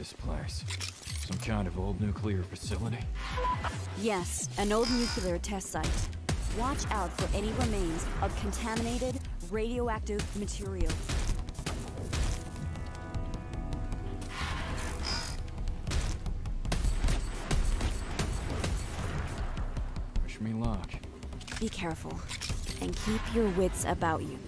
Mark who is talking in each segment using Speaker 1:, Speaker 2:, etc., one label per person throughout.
Speaker 1: this place? Some kind of old nuclear facility?
Speaker 2: Yes, an old nuclear test site. Watch out for any remains of contaminated, radioactive material.
Speaker 1: Wish me luck.
Speaker 2: Be careful, and keep your wits about you.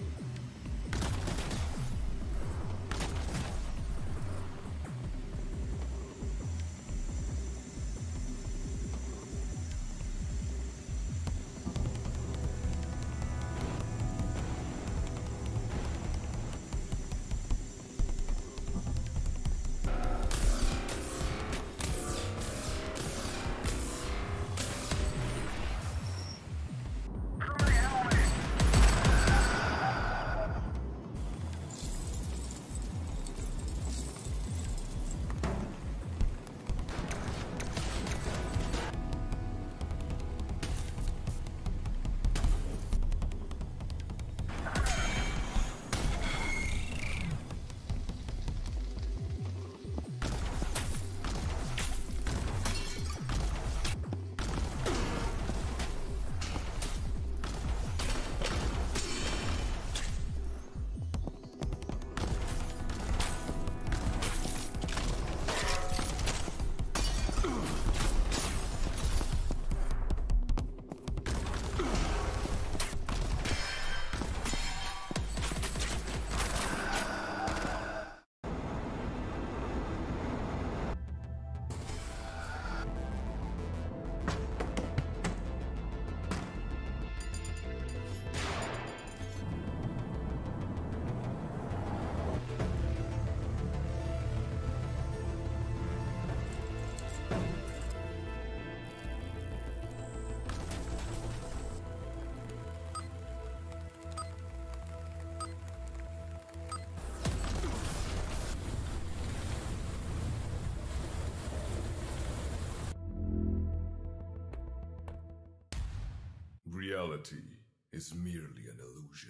Speaker 3: Reality is merely an illusion.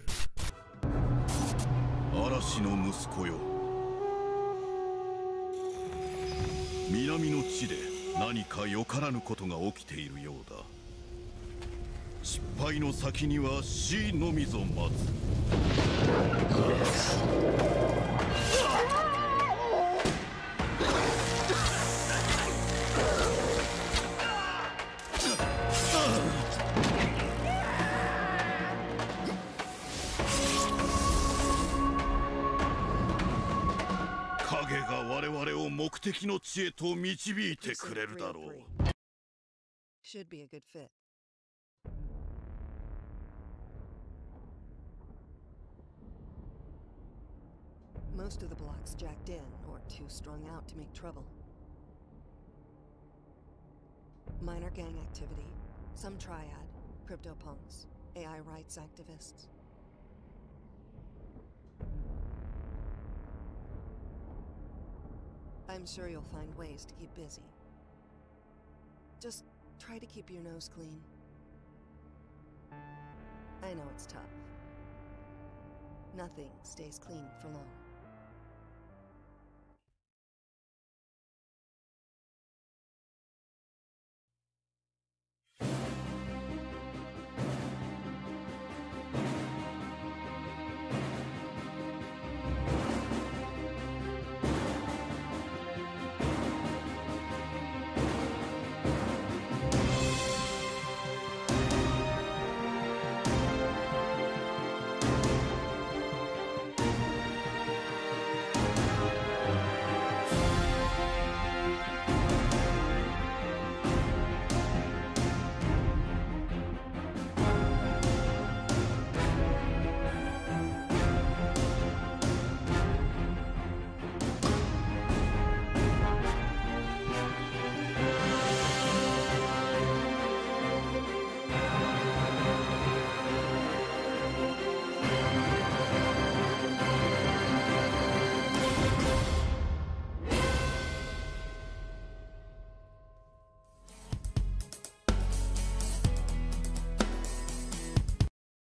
Speaker 4: 嵐の息子よ。南の地で何かよからぬことが起きているようだ。失敗の先には死のみぞ待つ。影が我々を目的の地へと導いてくれるだろう。
Speaker 5: Should be a good fit. Most of the blocks jacked in or too strung out to make trouble. Minor gang activity, some triad, cryptopunks, AI rights activists. I'm sure you'll find ways to keep busy. Just try to keep your nose clean. I know it's tough. Nothing stays clean for long.